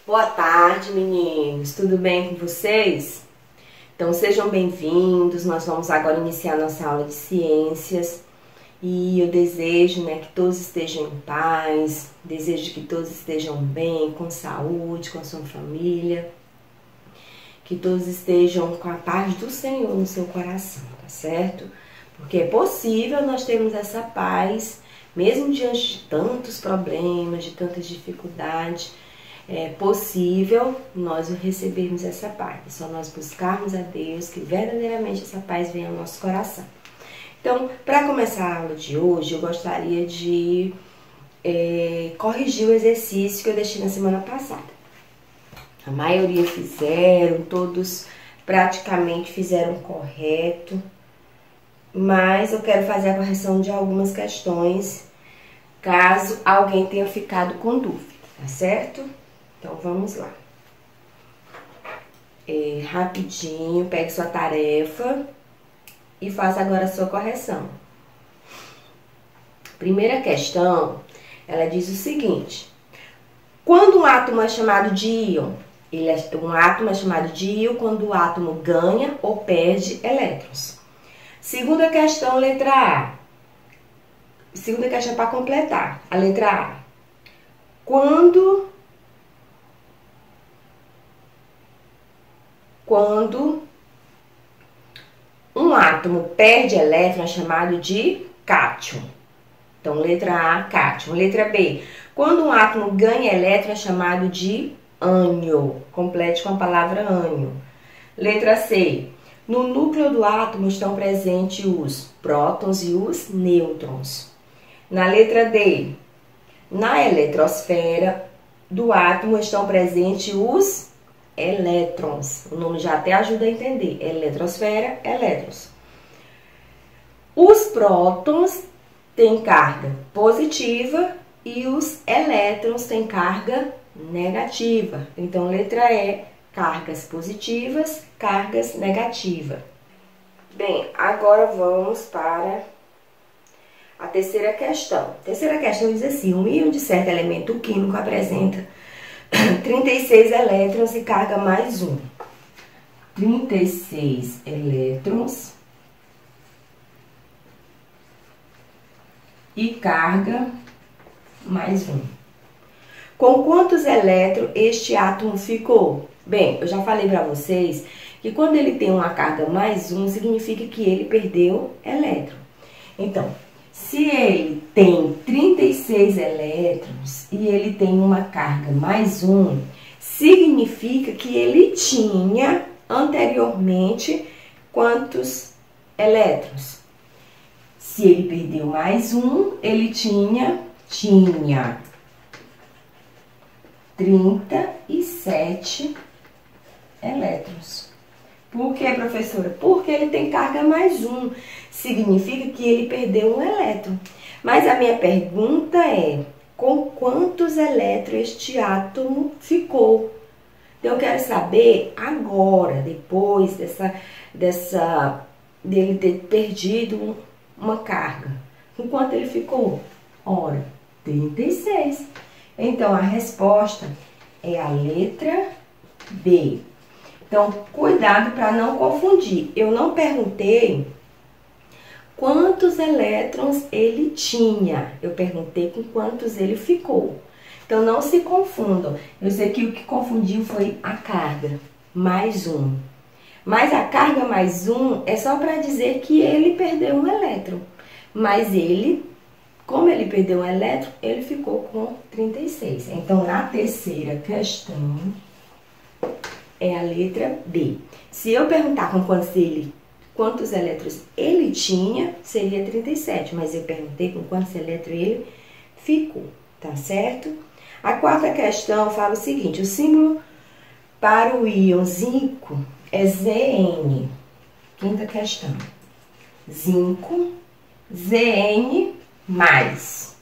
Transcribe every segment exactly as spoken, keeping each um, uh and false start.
Boa tarde, meninos. Tudo bem com vocês? Então, sejam bem-vindos. Nós vamos agora iniciar nossa aula de ciências. E eu desejo, né, que todos estejam em paz. Desejo que todos estejam bem, com saúde, com a sua família. Que todos estejam com a paz do Senhor no seu coração, tá certo? Porque é possível nós termos essa paz, mesmo diante de tantos problemas, de tantas dificuldades. É possível nós recebermos essa paz. É só nós buscarmos a Deus, que verdadeiramente essa paz venha ao nosso coração. Então, para começar a aula de hoje, eu gostaria de é, corrigir o exercício que eu deixei na semana passada. A maioria fizeram, todos praticamente fizeram correto, mas eu quero fazer a correção de algumas questões, caso alguém tenha ficado com dúvida, tá certo? Então, vamos lá. É, rapidinho, pegue sua tarefa e faça agora a sua correção. Primeira questão, ela diz o seguinte: quando um átomo é chamado de íon, ele é, um átomo é chamado de íon quando o átomo ganha ou perde elétrons. Segunda questão, letra A. Segunda questão para completar, a letra A. Quando Quando um átomo perde elétron é chamado de cátion. Então, letra A, cátion. Letra B. Quando um átomo ganha elétron é chamado de ânion. Complete com a palavra ânion. Letra C. No núcleo do átomo estão presentes os prótons e os nêutrons. Na letra D. Na eletrosfera do átomo estão presentes os elétrons. O nome já até ajuda a entender. Eletrosfera, elétrons. Os prótons têm carga positiva e os elétrons têm carga negativa. Então, letra E, cargas positivas, cargas negativas. Bem, agora vamos para a terceira questão. A terceira questão diz assim: um íon de certo elemento químico apresenta trinta e seis elétrons e carga mais um. trinta e seis elétrons e carga mais um. Com quantos elétrons este átomo ficou? Bem, eu já falei para vocês que quando ele tem uma carga mais um, significa que ele perdeu elétron. Então, se ele tem trinta e seis elétrons e ele tem uma carga mais um, significa que ele tinha anteriormente quantos elétrons? Se ele perdeu mais um, ele tinha, tinha trinta e sete elétrons. Por que, professora? Porque ele tem carga mais um. Significa que ele perdeu um elétron. Mas a minha pergunta é: com quantos elétrons este átomo ficou? Então, eu quero saber agora, depois dessa, dessa, dele ter perdido uma carga. Com quanto ele ficou? Ora, trinta e seis. Então, a resposta é a letra B. Então, cuidado para não confundir. Eu não perguntei quantos elétrons ele tinha. Eu perguntei com quantos ele ficou. Então, não se confundam. Eu sei que o que confundiu foi a carga, mais um. Mas a carga mais um é só para dizer que ele perdeu um elétron. Mas ele, como ele perdeu um elétron, ele ficou com trinta e seis. Então, na terceira questão, é a letra B. Se eu perguntar com quantos, ele, quantos elétrons ele tinha, seria trinta e sete. Mas eu perguntei com quantos elétrons ele ficou, tá certo? A quarta questão fala o seguinte: o símbolo para o íon zinco é Z N. Quinta questão. Zinco, Z N mais.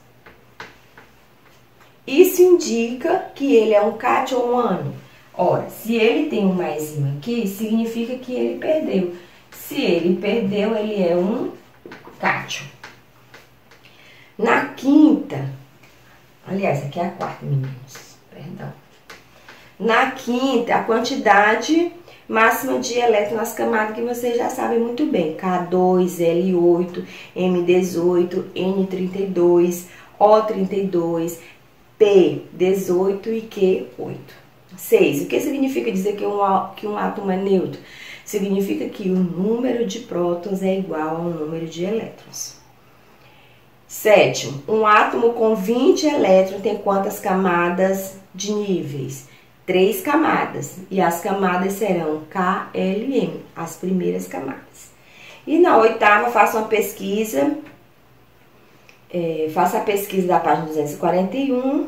Isso indica que ele é um cátion ou um ânion. Ora, se ele tem um maisinho aqui, significa que ele perdeu. Se ele perdeu, ele é um cátion. Na quinta, aliás, aqui é a quarta, meninos, perdão. Na quinta, a quantidade máxima de elétrons nas camadas que vocês já sabem muito bem. K dois, L oito, M dezoito, N trinta e dois, O trinta e dois, P dezoito e Q oito. seis. O que significa dizer que um, que um átomo é neutro? Significa que o número de prótons é igual ao número de elétrons. Sétimo, um átomo com vinte elétrons tem quantas camadas de níveis? Três camadas. E as camadas serão K, L, M, as primeiras camadas. E na oitava, faça uma pesquisa, é, faça a pesquisa da página duzentos e quarenta e um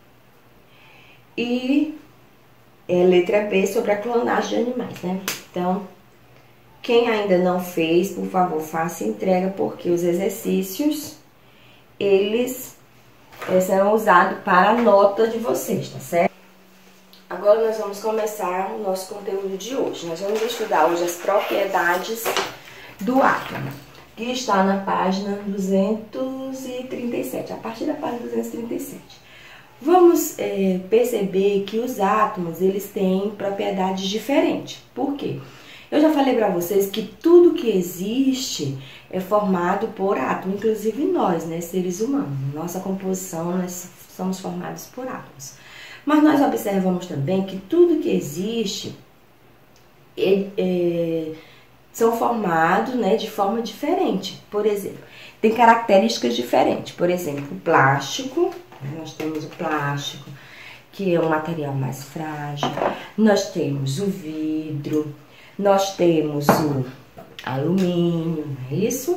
e é, letra B sobre a clonagem de animais, né? Então, quem ainda não fez, por favor, faça entrega, porque os exercícios, eles é, serão usados para a nota de vocês, tá certo? Agora nós vamos começar o nosso conteúdo de hoje. Nós vamos estudar hoje as propriedades do átomo, que está na página duzentos e trinta e sete, a partir da página duzentos e trinta e sete. Vamos é, perceber que os átomos, eles têm propriedades diferentes. Por quê? Eu já falei para vocês que tudo que existe é formado por átomos, inclusive nós, né, seres humanos. Nossa composição, nós somos formados por átomos. Mas nós observamos também que tudo que existe é, é, são formados, né, de forma diferente. Por exemplo, tem características diferentes. Por exemplo, o plástico, né, nós temos o plástico, que é um material mais frágil. Nós temos o vidro, nós temos o alumínio, não é isso?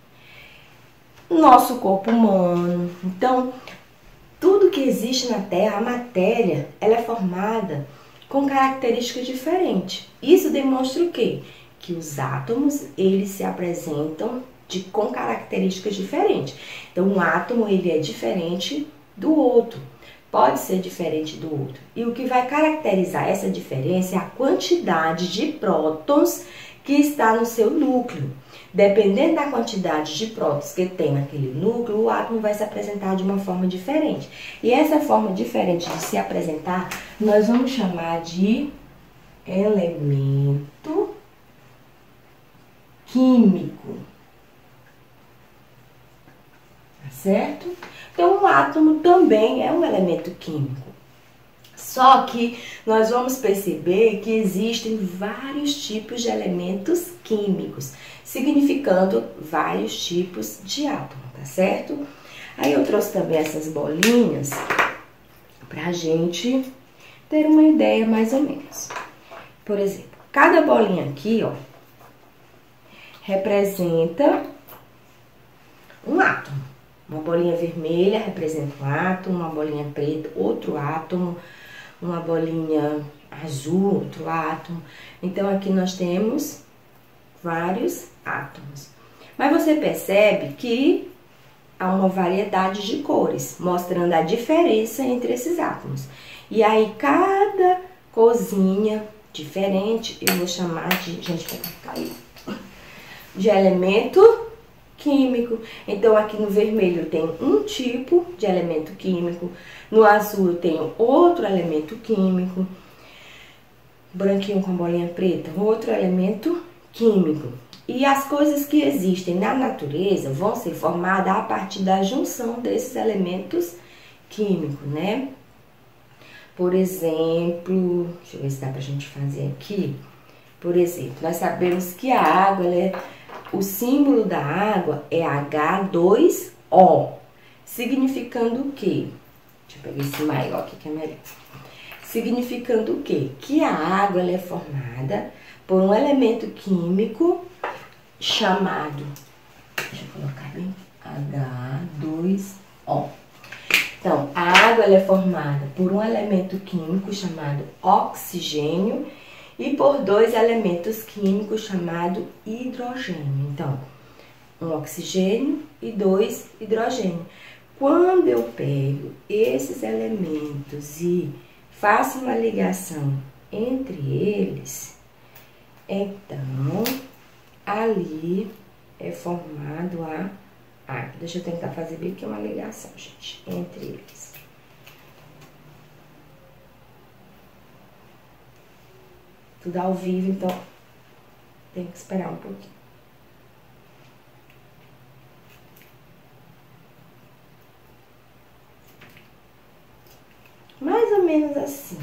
Nosso corpo humano. Então, tudo que existe na Terra, a matéria, ela é formada com características diferentes. Isso demonstra o quê? Que os átomos, eles se apresentam de, com características diferentes. Então, um átomo, ele é diferente do outro. Pode ser diferente do outro. E o que vai caracterizar essa diferença é a quantidade de prótons que está no seu núcleo. Dependendo da quantidade de prótons que tem naquele núcleo, o átomo vai se apresentar de uma forma diferente. E essa forma diferente de se apresentar, nós vamos chamar de elemento químico. Tá certo? Então, o átomo também é um elemento químico. Só que nós vamos perceber que existem vários tipos de elementos químicos, significando vários tipos de átomo, tá certo? Aí eu trouxe também essas bolinhas pra gente ter uma ideia mais ou menos. Por exemplo, cada bolinha aqui, ó, representa um átomo. Uma bolinha vermelha representa um átomo, uma bolinha preta, outro átomo, uma bolinha azul, outro átomo. Então, aqui nós temos vários átomos. Mas você percebe que há uma variedade de cores, mostrando a diferença entre esses átomos. E aí, cada corzinha diferente, eu vou chamar de, gente, vai ficar aí, de elemento químico. Então, aqui no vermelho tem um tipo de elemento químico, no azul eu tenho outro elemento químico, branquinho com bolinha preta, outro elemento químico. E as coisas que existem na natureza vão ser formadas a partir da junção desses elementos químicos, né? Por exemplo, deixa eu ver se dá pra gente fazer aqui. Por exemplo, nós sabemos que a água, ela é, o símbolo da água é H dois O, significando o quê? Deixa eu pegar esse maior aqui que é melhor. Significando o quê? Que a água, ela é formada por um elemento químico chamado, deixa eu colocar bem, H dois O. Então, a água, ela é formada por um elemento químico chamado oxigênio e por dois elementos químicos chamados hidrogênio. Então, um oxigênio e dois hidrogênio. Quando eu pego esses elementos e faço uma ligação entre eles, então, ali é formado a água. Deixa eu tentar fazer bem que é uma ligação, gente, entre eles. tudo ao vivo, então tem que esperar um pouquinho. Mais ou menos assim.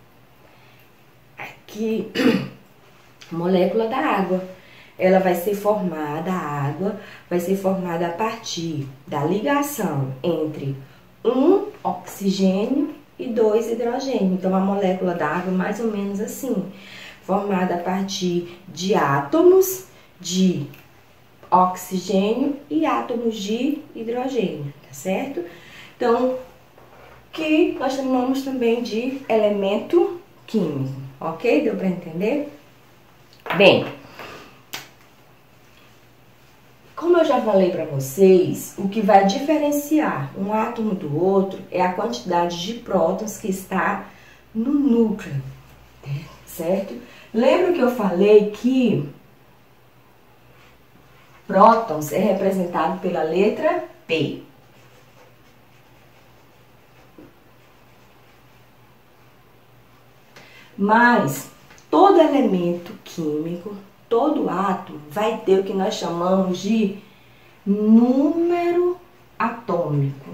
Aqui, molécula da água. Ela vai ser formada, a água vai ser formada a partir da ligação entre um oxigênio e dois hidrogênio. Então, a molécula da água é mais ou menos assim, formada a partir de átomos de oxigênio e átomos de hidrogênio, tá certo? Então, que nós chamamos também de elemento químico, ok? Deu para entender? Bem, como eu já falei para vocês, o que vai diferenciar um átomo do outro é a quantidade de prótons que está no núcleo, certo? Lembra que eu falei que prótons é representado pela letra P. Mas todo elemento químico, todo átomo vai ter o que nós chamamos de número atômico.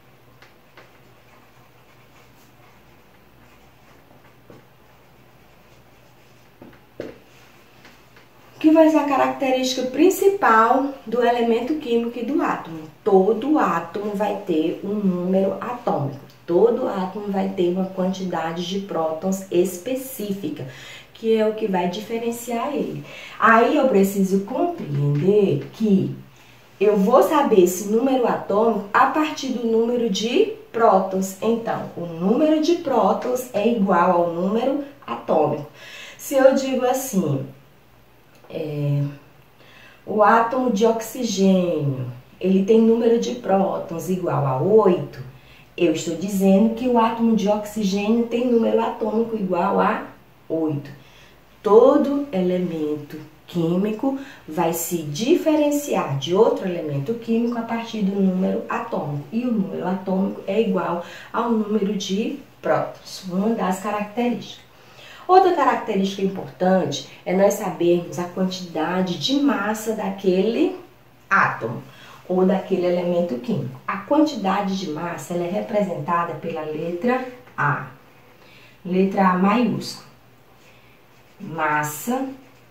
Que vai ser a característica principal do elemento químico e do átomo. Todo átomo vai ter um número atômico. Todo átomo vai ter uma quantidade de prótons específica, que é o que vai diferenciar ele. Aí eu preciso compreender que eu vou saber esse número atômico a partir do número de prótons. Então, o número de prótons é igual ao número atômico. Se eu digo assim, é, o átomo de oxigênio, ele tem número de prótons igual a oito, eu estou dizendo que o átomo de oxigênio tem número atômico igual a oito. Todo elemento químico vai se diferenciar de outro elemento químico a partir do número atômico. E o número atômico é igual ao número de prótons, uma das características. Outra característica importante é nós sabermos a quantidade de massa daquele átomo ou daquele elemento químico. A quantidade de massa ela é representada pela letra A. Letra A maiúscula. Massa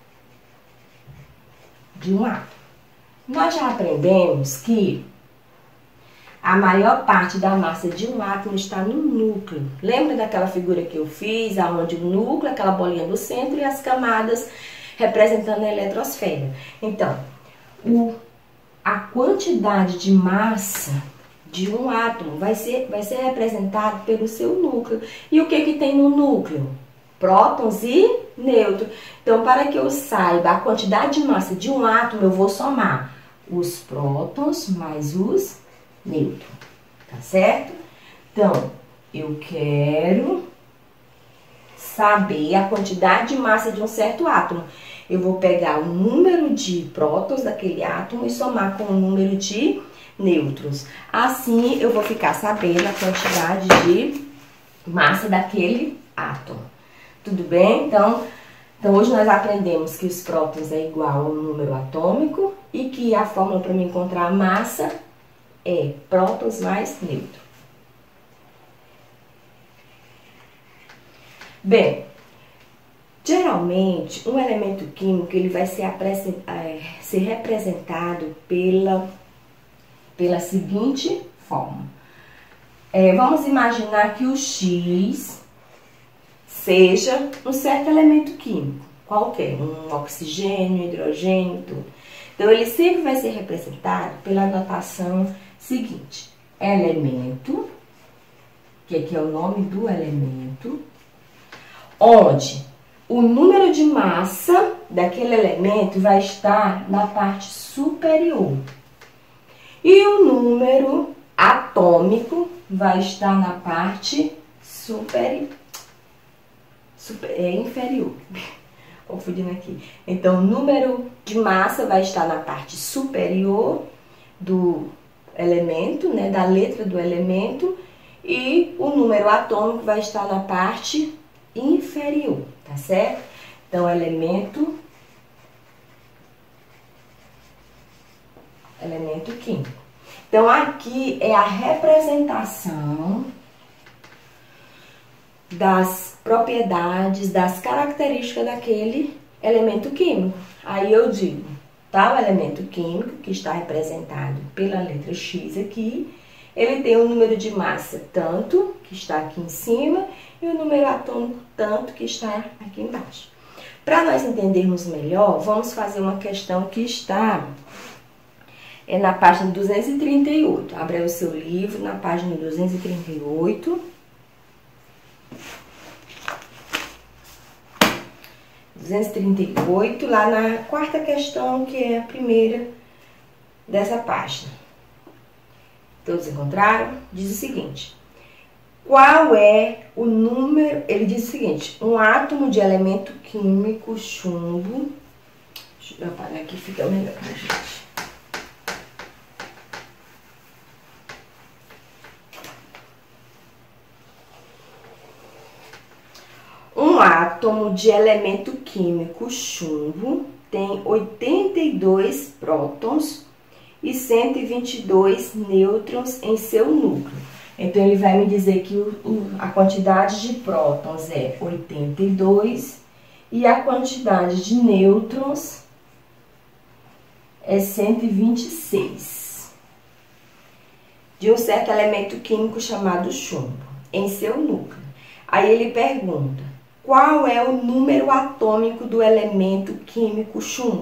de um átomo. Nós já aprendemos que a maior parte da massa de um átomo está no núcleo. Lembra daquela figura que eu fiz, onde o núcleo, aquela bolinha do centro e as camadas representando a eletrosfera. Então, o, a quantidade de massa de um átomo vai ser, vai ser representado pelo seu núcleo. E o que que tem no núcleo? Prótons e nêutrons. Então, para que eu saiba a quantidade de massa de um átomo, eu vou somar os prótons mais os nêutrons, tá certo? Então, eu quero saber a quantidade de massa de um certo átomo. Eu vou pegar o número de prótons daquele átomo e somar com o número de nêutrons. Assim, eu vou ficar sabendo a quantidade de massa daquele átomo. Tudo bem? Então, então, hoje nós aprendemos que os prótons é igual ao número atômico e que a fórmula para me encontrar a massa é prótons mais nêutron. Bem, geralmente, um elemento químico ele vai ser, é, ser representado pela, pela seguinte forma. É, vamos imaginar que o X seja um certo elemento químico, qualquer, um oxigênio, hidrogênio, tudo. Então, ele sempre vai ser representado pela notação seguinte: elemento, que aqui é o nome do elemento, onde o número de massa daquele elemento vai estar na parte superior e o número atômico vai estar na parte superior. Super, é inferior, confundindo aqui. Então, o número de massa vai estar na parte superior do elemento, né, da letra do elemento, e o número atômico vai estar na parte inferior, tá certo? Então, elemento, elemento químico. Então, aqui é a representação das propriedades, das características daquele elemento químico. Aí eu digo, tal elemento químico, que está representado pela letra X aqui, ele tem um número de massa tanto, que está aqui em cima, e o número atômico tanto, que está aqui embaixo. Para nós entendermos melhor, vamos fazer uma questão que está é na página duzentos e trinta e oito. Abra aí o seu livro na página duzentos e trinta e oito. duzentos e trinta e oito, lá na quarta questão, que é a primeira dessa página. Todos encontraram? Diz o seguinte: qual é o número? Ele diz o seguinte: um átomo de elemento químico chumbo. Deixa eu apagar aqui, fica melhor pra gente. Um átomo de elemento químico chumbo tem oitenta e dois prótons e cento e vinte e dois nêutrons em seu núcleo. Então, ele vai me dizer que o, o, a quantidade de prótons é oitenta e dois e a quantidade de nêutrons é cento e vinte e seis. De um certo elemento químico chamado chumbo, em seu núcleo. Aí ele pergunta: qual é o número atômico do elemento químico chumbo?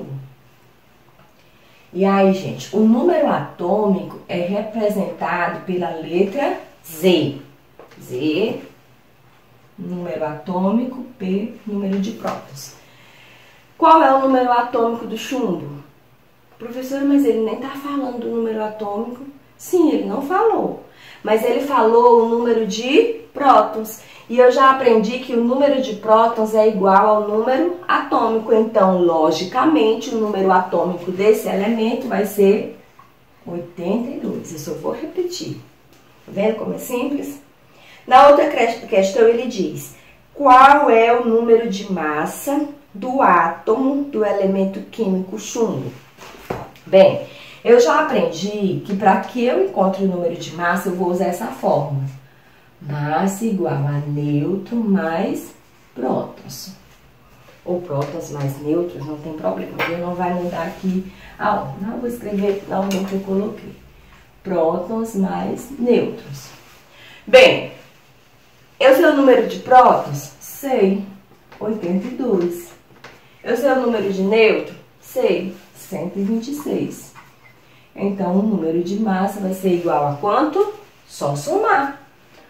E aí, gente, o número atômico é representado pela letra Z. Z, número atômico, P, número de prótons. Qual é o número atômico do chumbo? Professora, mas ele nem tá falando do número atômico. Sim, ele não falou. Mas ele falou o número de prótons. E eu já aprendi que o número de prótons é igual ao número atômico. Então, logicamente, o número atômico desse elemento vai ser oitenta e dois. Eu só vou repetir. Tá vendo como é simples? Na outra questão, ele diz: qual é o número de massa do átomo do elemento químico chumbo? Bem, eu já aprendi que para que eu encontre o número de massa, eu vou usar essa fórmula. Massa igual a nêutron mais prótons. Ou prótons mais nêutrons, não tem problema. Eu não vai mudar aqui a ordem. Não, eu vou escrever na ordem que eu coloquei. Prótons mais nêutrons. Bem, eu sei o número de prótons? Sei, oitenta e dois. Eu sei o número de nêutron? Sei, cento e vinte e seis. Então, o número de massa vai ser igual a quanto? Só somar.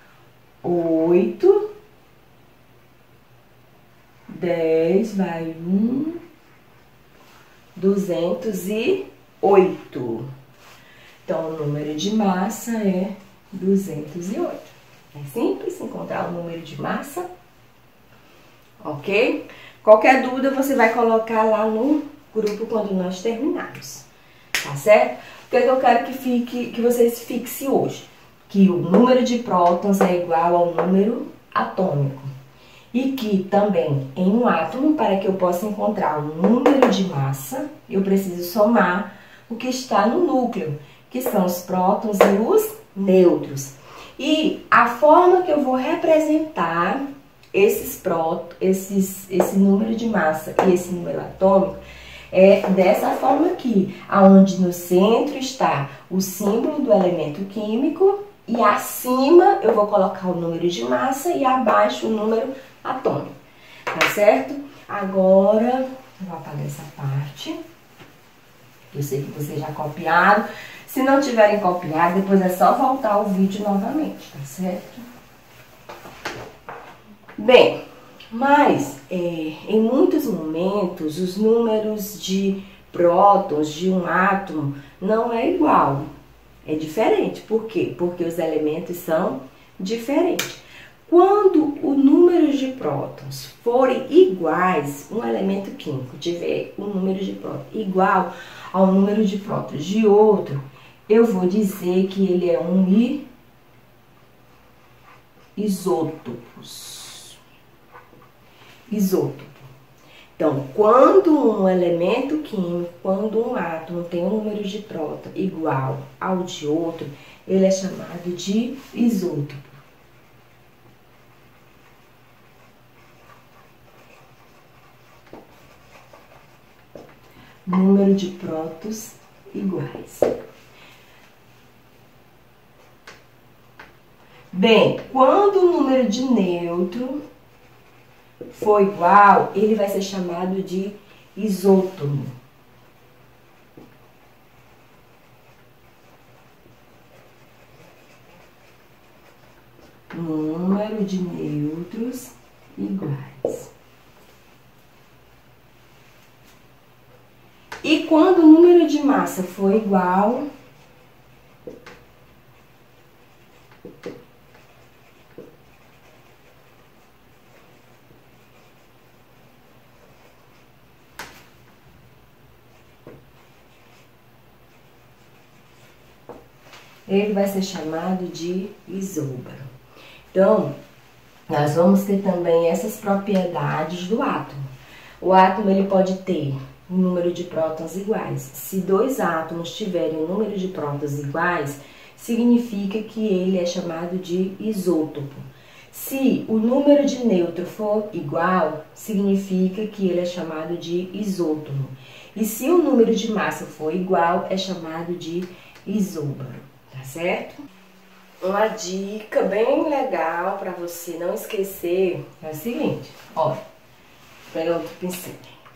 oito, dez, vai um, duzentos e oito. Então, o número de massa é duzentos e oito. É simples encontrar o número de massa, ok? Qualquer dúvida você vai colocar lá no grupo quando nós terminarmos, tá certo? O que é que eu quero que, fique, que vocês fixem hoje? Que o número de prótons é igual ao número atômico. E que também em um átomo, para que eu possa encontrar o número de massa, eu preciso somar o que está no núcleo, que são os prótons e os nêutrons. E a forma que eu vou representar esses prótons, esses, esse número de massa e esse número atômico é dessa forma aqui, onde no centro está o símbolo do elemento químico e acima eu vou colocar o número de massa e abaixo o número atômico, tá certo? Agora, eu vou apagar essa parte. Eu sei que vocês já copiaram. Se não tiverem copiado, depois é só voltar o vídeo novamente, tá certo? Bem, mas é, em muitos momentos os números de prótons de um átomo não é igual, é diferente. Por quê? Porque os elementos são diferentes. Quando o número de prótons forem iguais, um elemento químico tiver um número de prótons igual ao número de prótons de outro, eu vou dizer que ele é um isótopos. Isótopo. Então, quando um elemento químico, quando um átomo tem um número de próton igual ao de outro, ele é chamado de isótopo. Número de prótons iguais. Bem, quando o número de nêutron for igual, ele vai ser chamado de isótono. Número de nêutrons iguais. E quando o número de massa for igual, ele vai ser chamado de isóbaro. Então, nós vamos ter também essas propriedades do átomo. O átomo ele pode ter um número de prótons iguais. Se dois átomos tiverem um número de prótons iguais, significa que ele é chamado de isótopo. Se o número de nêutron for igual, significa que ele é chamado de isótono. E se o número de massa for igual, é chamado de isóbaro. Tá certo? Uma dica bem legal para você não esquecer é o seguinte, ó, pega outro pincel.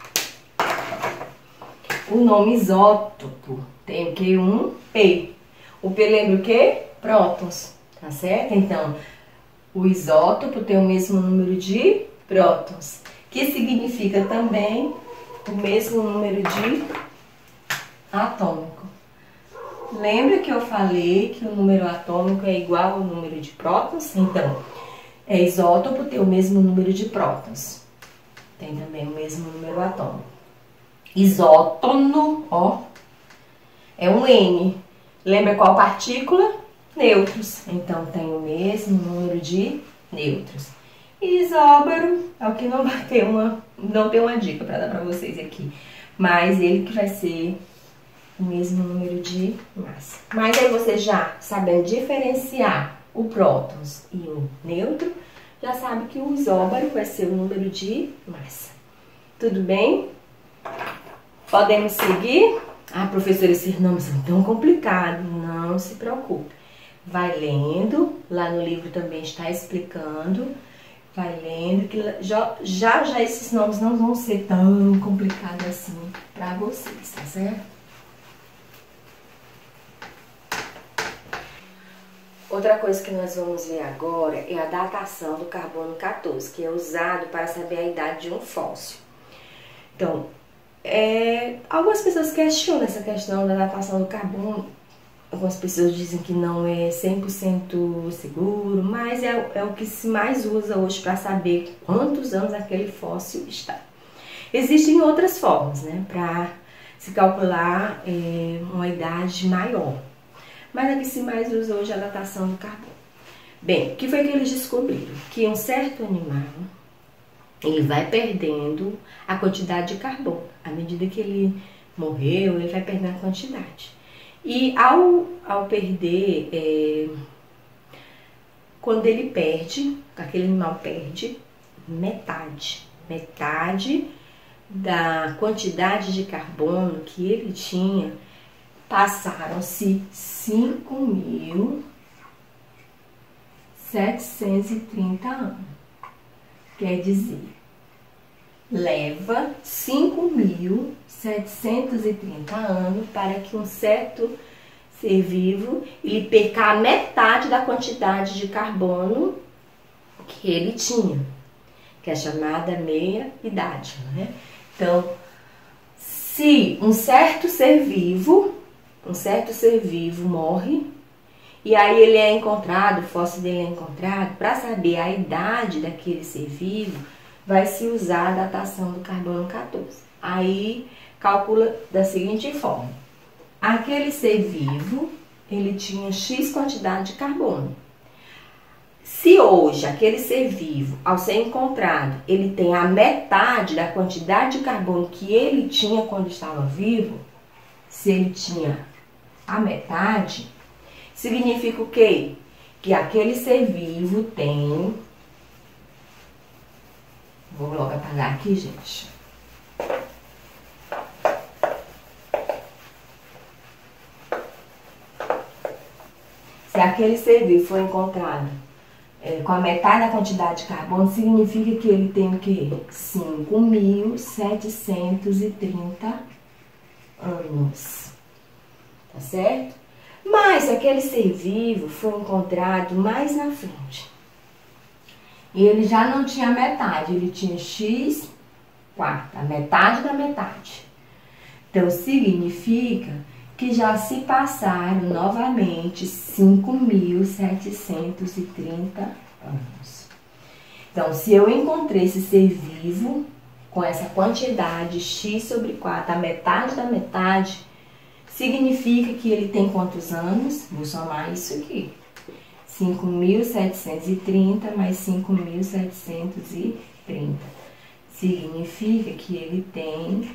O nome isótopo tem o que? Um P. O P lembra o que? Prótons, tá certo? Então, o isótopo tem o mesmo número de prótons, que significa também o mesmo número de atômico. Lembra que eu falei que o número atômico é igual ao número de prótons? Então, é isótopo tem o mesmo número de prótons. Tem também o mesmo número atômico. Isótono, ó, é um N. Lembra qual partícula? Nêutrons. Então, tem o mesmo número de nêutrons. E isóbaro é o que não vai ter uma, não tem uma dica para dar para vocês aqui. Mas ele que vai ser o mesmo número de massa. Mas aí você já sabendo diferenciar o prótons e o nêutron, já sabe que o isóbaro vai ser o número de massa. Tudo bem? Podemos seguir? Ah, professora, esses nomes são tão complicados. Não se preocupe. Vai lendo, lá no livro também está explicando. Vai lendo, que já já, já esses nomes não vão ser tão complicados assim para vocês, tá certo? Outra coisa que nós vamos ver agora é a datação do carbono quatorze, que é usado para saber a idade de um fóssil. Então, é, algumas pessoas questionam essa questão da datação do carbono. Algumas pessoas dizem que não é cem por cento seguro, mas é, é o que se mais usa hoje para saber quantos anos aquele fóssil está. Existem outras formas, né, para se calcular é, uma idade maior. Mas a que se mais usa hoje é a datação do carbono. Bem, o que foi que eles descobriram? Que um certo animal, ele vai perdendo a quantidade de carbono. À medida que ele morreu, ele vai perdendo a quantidade. E ao, ao perder, é, quando ele perde, aquele animal perde metade. Metade da quantidade de carbono que ele tinha, passaram-se cinco mil setecentos e trinta anos. Quer dizer, leva cinco mil setecentos e trinta anos para que um certo ser vivo ele perca a metade da quantidade de carbono que ele tinha, que é chamada meia-idade, né? Então, se um certo ser vivo Um certo ser vivo morre, e aí ele é encontrado, o fóssil dele é encontrado, para saber a idade daquele ser vivo, vai se usar a datação do carbono quatorze. Aí calcula da seguinte forma: aquele ser vivo, ele tinha X quantidade de carbono. Se hoje aquele ser vivo, ao ser encontrado, ele tem a metade da quantidade de carbono que ele tinha quando estava vivo, se ele tinha a metade, significa o quê? Que aquele ser vivo tem... Vou logo apagar aqui, gente. Se aquele ser vivo foi encontrado é, com a metade da quantidade de carbono, significa que ele tem o quê? cinco mil setecentos e trinta anos. Tá certo? Mas se aquele ser vivo foi encontrado mais na frente, e ele já não tinha metade, ele tinha x quarta, a metade da metade. Então, significa que já se passaram novamente cinco mil setecentos e trinta anos. Então, se eu encontrei esse ser vivo com essa quantidade x sobre quatro, a metade da metade, significa que ele tem quantos anos? Vou somar isso aqui. cinco mil setecentos e trinta mais cinco mil setecentos e trinta. Significa que ele tem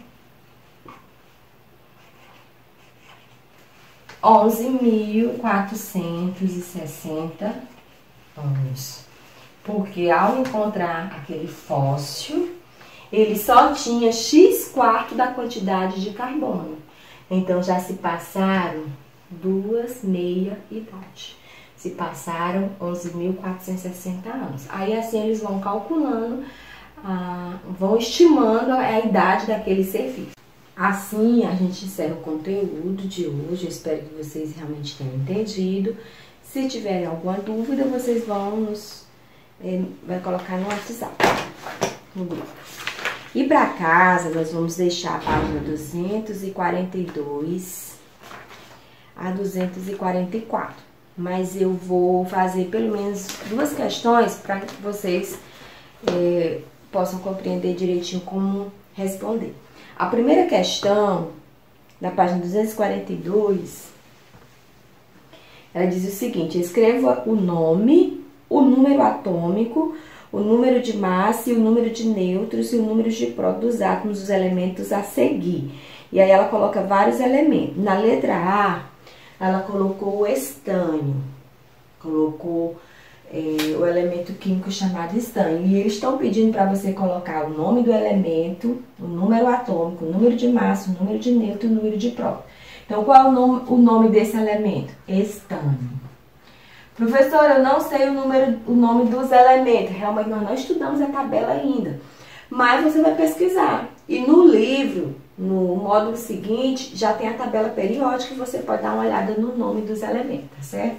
onze mil quatrocentos e sessenta anos. Porque ao encontrar aquele fóssil, ele só tinha x quarto da quantidade de carbono. Então, já se passaram duas meia-idade. Se passaram onze mil quatrocentos e sessenta anos. Aí, assim, eles vão calculando, ah, vão estimando a idade daquele ser vivo. Assim, a gente encerra o conteúdo de hoje. Eu espero que vocês realmente tenham entendido. Se tiverem alguma dúvida, vocês vão nos... É, vai colocar no WhatsApp, no grupo. E para casa, nós vamos deixar a página duzentos e quarenta e dois a duzentos e quarenta e quatro. Mas eu vou fazer pelo menos duas questões para que vocês é, possam compreender direitinho como responder. A primeira questão, da página duzentos e quarenta e dois, ela diz o seguinte: escreva o nome, o número atômico, o número de massa e o número de nêutrons e o número de prótons dos átomos dos elementos a seguir. E aí ela coloca vários elementos. Na letra A, ela colocou o estânio, colocou é, o elemento químico chamado estânio. E eles estão pedindo para você colocar o nome do elemento, o número atômico, o número de massa, o número de nêutron e o número de próton. Então, qual é o nome, o nome desse elemento? Estânio. Professor, eu não sei o, número, o nome dos elementos. Realmente, nós não estudamos a tabela ainda. Mas você vai pesquisar. E no livro, no módulo seguinte, já tem a tabela periódica e você pode dar uma olhada no nome dos elementos, tá certo?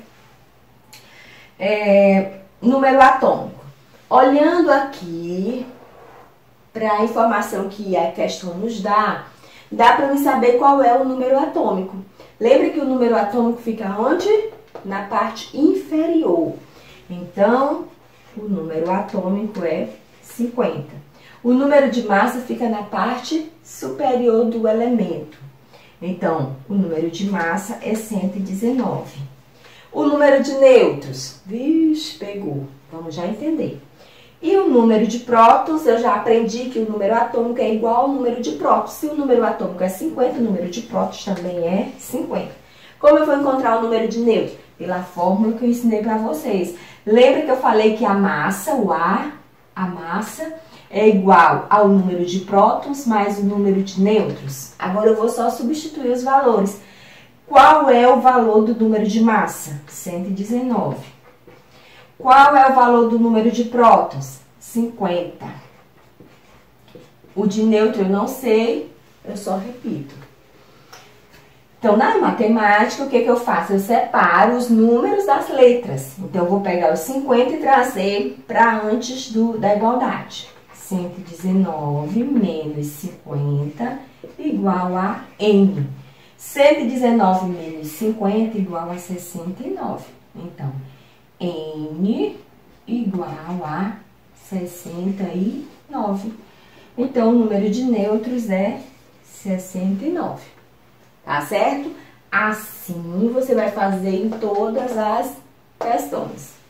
É, número atômico. Olhando aqui para a informação que a questão nos dá, dá para me saber qual é o número atômico. Lembra que o número atômico fica onde? Na parte inferior. Então, o número atômico é cinquenta. O número de massa fica na parte superior do elemento. Então, o número de massa é cento e dezenove. O número de nêutrons, vixe, pegou. Vamos já entender. E o número de prótons, eu já aprendi que o número atômico é igual ao número de prótons. Se o número atômico é cinquenta, o número de prótons também é cinquenta. Como eu vou encontrar o número de nêutrons? Pela fórmula que eu ensinei para vocês. Lembra que eu falei que a massa, o A, a massa, é igual ao número de prótons mais o número de nêutrons? Agora eu vou só substituir os valores. Qual é o valor do número de massa? cento e dezenove. Qual é o valor do número de prótons? cinquenta. O de nêutron eu não sei, eu só repito. Então, na matemática, o que, que eu faço? Eu separo os números das letras. Então, eu vou pegar os cinquenta e trazer para antes do, da igualdade. cento e dezenove menos cinquenta igual a N. cento e dezenove menos cinquenta igual a sessenta e nove. Então, N igual a sessenta e nove. Então, o número de nêutrons é sessenta e nove. Tá certo? Assim você vai fazer em todas as questões.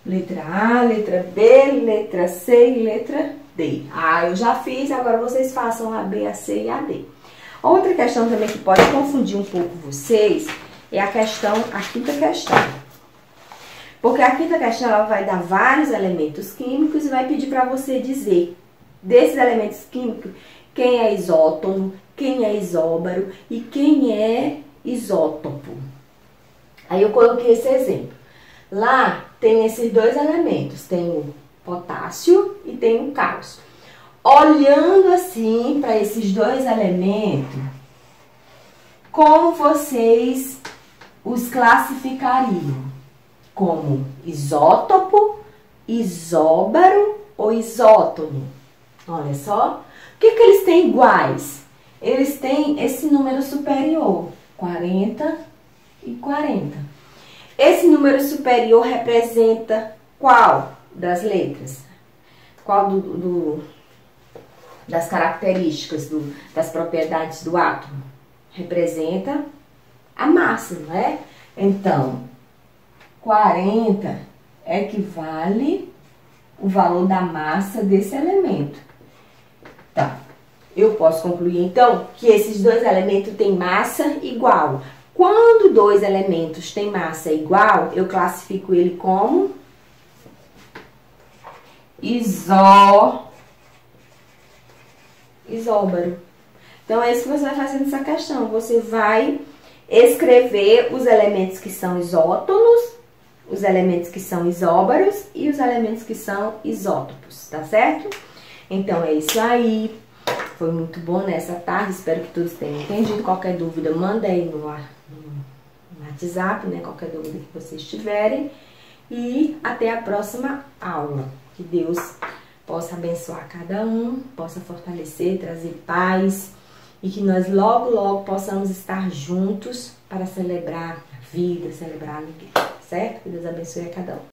Letra A, letra B, letra C e letra D. Ah, eu já fiz, agora vocês façam a B, a C e a D. Outra questão também que pode confundir um pouco vocês é a questão, a quinta questão. Porque a quinta questão ela vai dar vários elementos químicos e vai pedir para você dizer desses elementos químicos quem é isótono, quem é isóbaro e quem é isótopo. Aí eu coloquei esse exemplo. Lá tem esses dois elementos, tem o potássio e tem o cálcio. Olhando assim para esses dois elementos, como vocês os classificariam? Como isótopo, isóbaro ou isótono? Olha só, o que que eles têm iguais? Eles têm esse número superior, quarenta e quarenta. Esse número superior representa qual das letras? Qual do, do, das características, do, das propriedades do átomo? Representa a massa, não é? Então, quarenta equivale o valor da massa desse elemento. Tá. Eu posso concluir, então, que esses dois elementos têm massa igual. Quando dois elementos têm massa igual, eu classifico ele como isó, isóbaro. Então, é isso que você vai fazer nessa questão. Você vai escrever os elementos que são isótonos, os elementos que são isóbaros e os elementos que são isótopos, tá certo? Então, é isso aí. Foi muito bom nessa tarde, espero que todos tenham entendido. Qualquer dúvida, manda aí no, no WhatsApp, né? Qualquer dúvida que vocês tiverem. E até a próxima aula. Que Deus possa abençoar cada um, possa fortalecer, trazer paz. E que nós logo, logo possamos estar juntos para celebrar a vida, celebrar a alegria, certo? Que Deus abençoe a cada um.